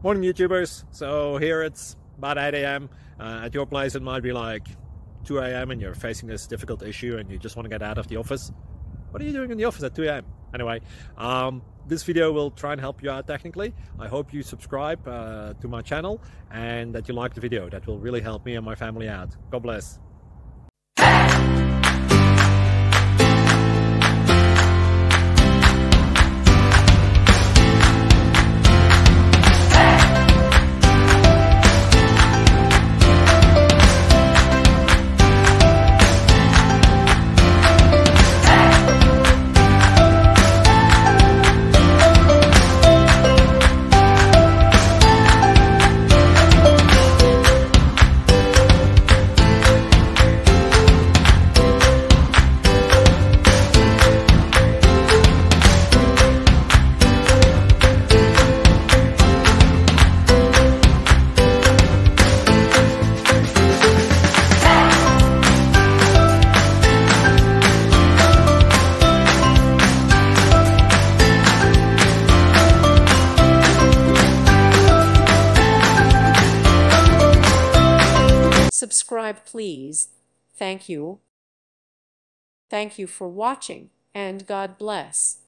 Morning YouTubers. So here it's about 8 a.m. At your place it might be like 2 a.m. and you're facing this difficult issue and you just want to get out of the office. What are you doing in the office at 2 a.m.? Anyway, this video will try and help you out technically. I hope you subscribe to my channel and that you like the video. That will really help me and my family out. God bless. Subscribe, please. Thank you. Thank you for watching, and God bless.